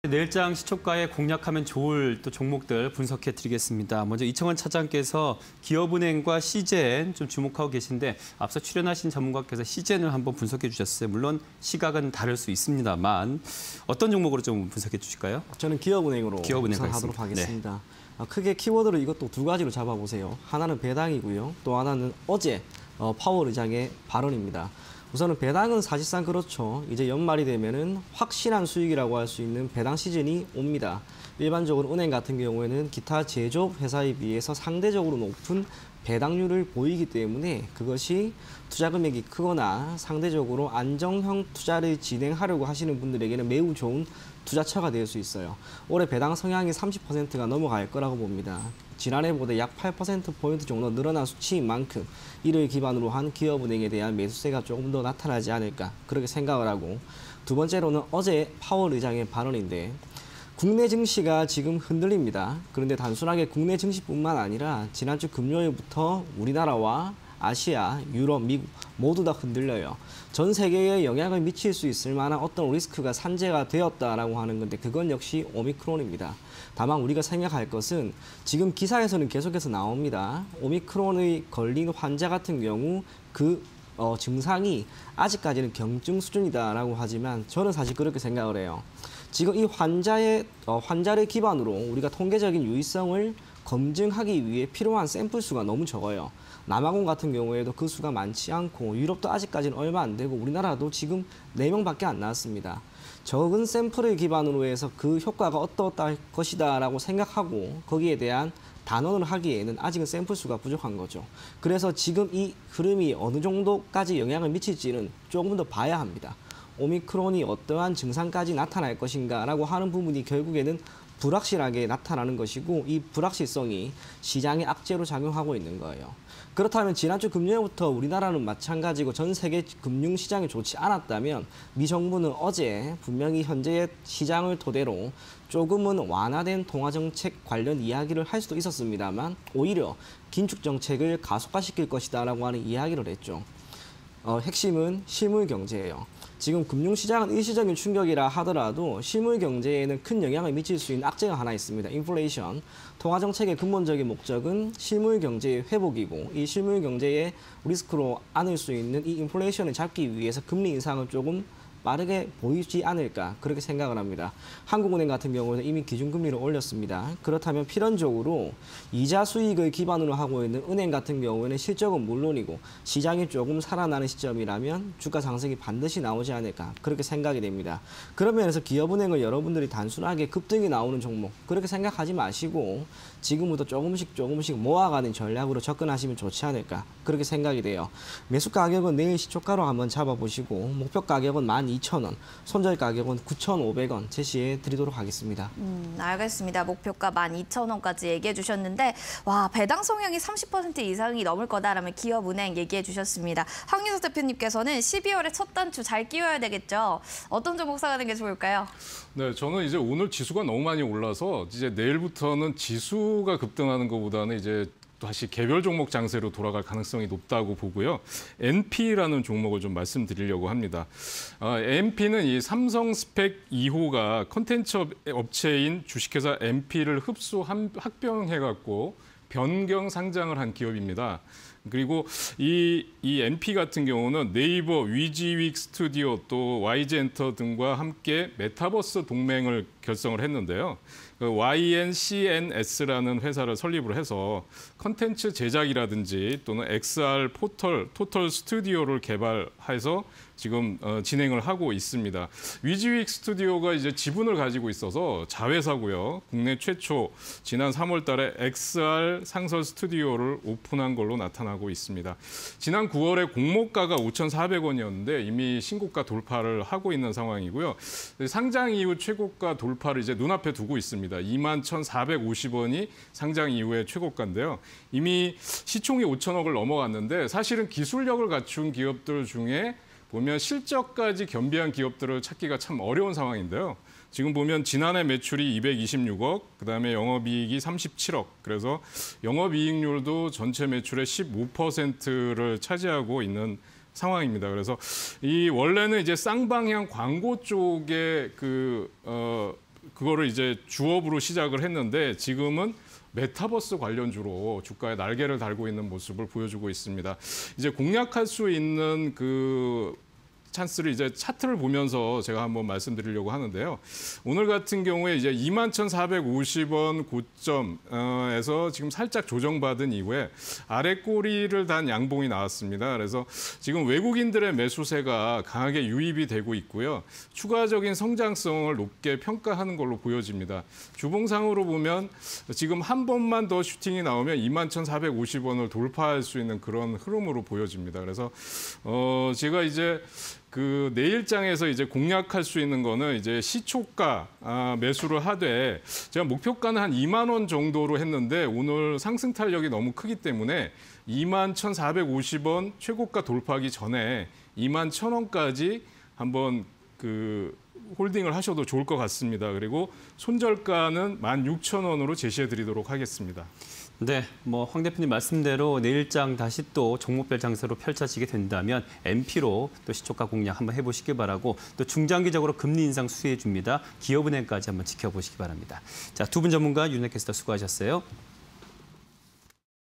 내일장 시초가에 공략하면 좋을 또 종목들 분석해 드리겠습니다. 먼저 이청원 차장께서 기업은행과 시젠 좀 주목하고 계신데 앞서 출연하신 전문가께서 시젠을 한번 분석해 주셨어요. 물론 시각은 다를 수 있습니다만 어떤 종목으로 좀 분석해 주실까요? 저는 기업은행으로 분석하도록 하겠습니다. 하겠습니다. 네. 크게 키워드를 이것도 두 가지로 잡아보세요. 하나는 배당이고요. 또 하나는 어제 파월 의장의 발언입니다. 우선은 배당은 사실상 그렇죠. 이제 연말이 되면은 확실한 수익이라고 할 수 있는 배당 시즌이 옵니다. 일반적으로 은행 같은 경우에는 기타 제조업 회사에 비해서 상대적으로 높은 배당률을 보이기 때문에 그것이 투자 금액이 크거나 상대적으로 안정형 투자를 진행하려고 하시는 분들에게는 매우 좋은 투자처가 될 수 있어요. 올해 배당 성향이 30%가 넘어갈 거라고 봅니다. 지난해보다 약 8%포인트 정도 늘어난 수치인 만큼 이를 기반으로 한 기업은행에 대한 매수세가 조금 더 나타나지 않을까 그렇게 생각을 하고, 두 번째로는 어제 파월 의장의 발언인데 국내 증시가 지금 흔들립니다. 그런데 단순하게 국내 증시뿐만 아니라 지난주 금요일부터 우리나라와 아시아, 유럽, 미국 모두 다 흔들려요. 전 세계에 영향을 미칠 수 있을 만한 어떤 리스크가 산재가 되었다라고 하는 건데 그건 역시 오미크론입니다. 다만 우리가 생각할 것은 지금 기사에서는 계속해서 나옵니다. 오미크론의 걸린 환자 같은 경우 그 증상이 아직까지는 경증 수준이다라고 하지만 저는 사실 그렇게 생각을 해요. 지금 이 환자를 기반으로 우리가 통계적인 유의성을 검증하기 위해 필요한 샘플 수가 너무 적어요. 남아공 같은 경우에도 그 수가 많지 않고 유럽도 아직까지는 얼마 안 되고 우리나라도 지금 4명밖에 안 나왔습니다. 적은 샘플을 기반으로 해서 그 효과가 어떠할 것이다 라고 생각하고 거기에 대한 단언을 하기에는 아직은 샘플 수가 부족한 거죠. 그래서 지금 이 흐름이 어느 정도까지 영향을 미칠지는 조금 더 봐야 합니다. 오미크론이 어떠한 증상까지 나타날 것인가 라고 하는 부분이 결국에는 불확실하게 나타나는 것이고 이 불확실성이 시장의 악재로 작용하고 있는 거예요. 그렇다면 지난주 금요일부터 우리나라는 마찬가지고 전 세계 금융시장이 좋지 않았다면 미 정부는 어제 분명히 현재의 시장을 토대로 조금은 완화된 통화정책 관련 이야기를 할 수도 있었습니다만 오히려 긴축정책을 가속화시킬 것이다라고 하는 이야기를 했죠. 핵심은 실물 경제예요. 지금 금융시장은 일시적인 충격이라 하더라도 실물 경제에는 큰 영향을 미칠 수 있는 악재가 하나 있습니다. 인플레이션. 통화정책의 근본적인 목적은 실물 경제의 회복이고 이 실물 경제의 리스크로 안을 수 있는 이 인플레이션을 잡기 위해서 금리 인상을 조금 빠르게 보이지 않을까 그렇게 생각을 합니다. 한국은행 같은 경우는 이미 기준금리를 올렸습니다. 그렇다면 필연적으로 이자 수익을 기반으로 하고 있는 은행 같은 경우에는 실적은 물론이고 시장이 조금 살아나는 시점이라면 주가 상승이 반드시 나오지 않을까 그렇게 생각이 됩니다. 그런 면에서 기업은행을 여러분들이 단순하게 급등이 나오는 종목 그렇게 생각하지 마시고 지금부터 조금씩 모아가는 전략으로 접근하시면 좋지 않을까 그렇게 생각이 돼요. 매수 가격은 내일 시초가로 한번 잡아보시고 목표 가격은 12,000원, 손절 가격은 9,500원 제시해 드리도록 하겠습니다. 알겠습니다. 목표가 12,000원까지 얘기해 주셨는데 와 배당 성향이 30% 이상이 넘을 거다라면 기업은행 얘기해 주셨습니다. 황유석 대표님께서는 12월에 첫 단추 잘 끼워야 되겠죠. 어떤 종목 사가는 게 좋을까요? 네, 저는 이제 오늘 지수가 너무 많이 올라서 이제 내일부터는 지수가 급등하는 것보다는 이제 다시 개별 종목 장세로 돌아갈 가능성이 높다고 보고요. NP라는 종목을 좀 말씀드리려고 합니다. NP는 이 삼성 스펙 2호가 컨텐츠 업체인 주식회사 NP를 합병해갖고 변경 상장을 한 기업입니다. 그리고 이 NP 같은 경우는 네이버, 위지윅 스튜디오 또 YG엔터 등과 함께 메타버스 동맹을 결성을 했는데요. 그 YNCNS라는 회사를 설립을 해서 컨텐츠 제작이라든지 또는 XR 토털 스튜디오를 개발해서 지금 진행을 하고 있습니다. 위지윅 스튜디오가 이제 지분을 가지고 있어서 자회사고요. 국내 최초 지난 3월 달에 XR 상설 스튜디오를 오픈한 걸로 나타나고 있습니다. 지난 9월에 공모가가 5,400원이었는데 이미 신고가 돌파를 하고 있는 상황이고요. 상장 이후 최고가 돌파를 이제 눈앞에 두고 있습니다. 21,450원이 상장 이후의 최고가인데요. 이미 시총이 5천억을 넘어갔는데 사실은 기술력을 갖춘 기업들 중에 보면 실적까지 겸비한 기업들을 찾기가 참 어려운 상황인데요. 지금 보면 지난해 매출이 226억, 그다음에 영업이익이 37억. 그래서 영업이익률도 전체 매출의 15%를 차지하고 있는 상황입니다. 그래서 이 원래는 이제 쌍방향 광고 쪽에 그거를 이제 주업으로 시작을 했는데 지금은 메타버스 관련주로 주가에 날개를 달고 있는 모습을 보여주고 있습니다. 이제 공략할 수 있는 그 찬스를 이제 차트를 보면서 제가 한번 말씀드리려고 하는데요. 오늘 같은 경우에 이제 21,450원 고점에서 지금 살짝 조정받은 이후에 아래 꼬리를 단 양봉이 나왔습니다. 그래서 지금 외국인들의 매수세가 강하게 유입이 되고 있고요. 추가적인 성장성을 높게 평가하는 걸로 보여집니다. 주봉상으로 보면 지금 한 번만 더 슈팅이 나오면 21,450원을 돌파할 수 있는 그런 흐름으로 보여집니다. 그래서 제가 이제 그 내일장에서 이제 공략할 수 있는 거는 이제 시초가 매수를 하되 제가 목표가는 한 2만 원 정도로 했는데 오늘 상승 탄력이 너무 크기 때문에 21,450원 최고가 돌파하기 전에 21,000원까지 한번 그 홀딩을 하셔도 좋을 것 같습니다. 그리고 손절가는 16,000원으로 제시해 드리도록 하겠습니다. 네, 뭐 황 대표님 말씀대로 내일장 다시 또 종목별 장세로 펼쳐지게 된다면 MP로 또 시초가 공략 한번 해보시기 바라고 또 중장기적으로 금리 인상 수혜해 줍니다. 기업은행까지 한번 지켜보시기 바랍니다. 자, 두 분 전문가 윤혜 캐스터 수고하셨어요.